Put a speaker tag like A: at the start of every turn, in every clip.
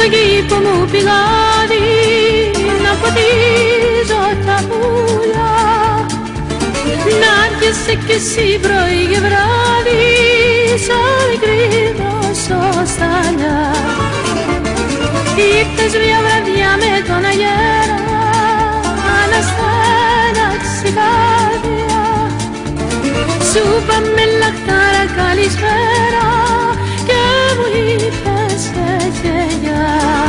A: στο κήπο μου πηγάδι να ποτίζω τα πουλιά, να έρχεσαι κι εσύ πρωί και βράδυ σαν μικρή δροσοσταλιά. Ήρθες μια βραδιά με τον αγέρα να στέναξει η καρδιά, σου είπαμε λαχτάρα καλησπέρα και μου είπες γεια.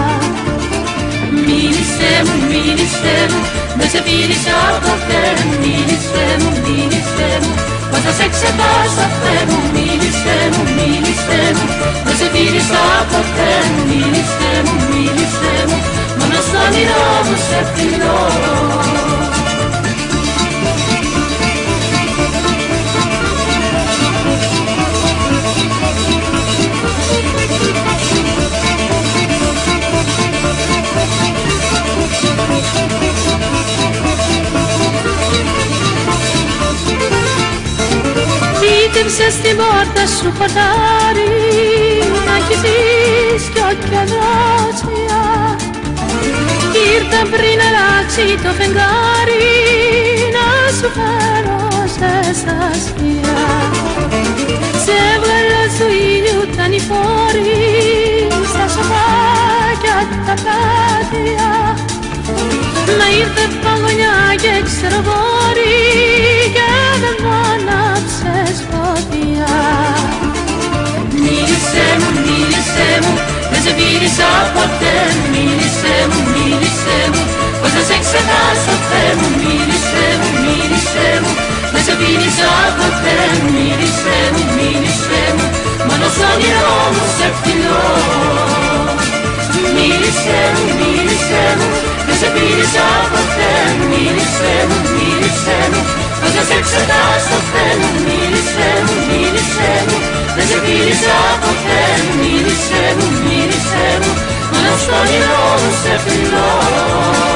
A: Μίλησέ μου, δεν σε φίλησα ποτέ. Μίλησέ μου, πώς θα σε ξεχάσω Θεέ μου. Μίλησέ μου, δεν σε φίλησα ποτέ. Μίλησέ μου, μόνο στο όνειρό μου σε φιλώ. Φύτεψες στην πόρτα σου χορτάρι να κοιτείς κι όποια δρόσια, ήρθα πριν αλλάξει το φεγγάρι να σου φέρω στα σκιά. Σε έβγαλα του ήλιου τα νηφόρη στα σοφάκια τα πλάτια, μα ήρθε παγωνιά και ξεροβόρη και δεν μ' άναψες φωτιά. Μίλησέ μου, δεν σε φίλησα ποτέ. Μίλησέ μου, πώς θα σε ξεχάσω Θεέ μου. Μίλησέ μου, δεν σε φίλησα ποτέ. Μίλησέ μου, μόνο στο όνειρό μου σε φιλώ. Μίλησέ μου, δεν σε φίλησα ποτέ. Μίλησέ μου, πώς θα σε ξεχάσω Θεέ μου. Μίλησέ μου, δεν σε φίλησα ποτέ. Μίλησέ μου, μόνο στο όνειρό μου σε φιλώ.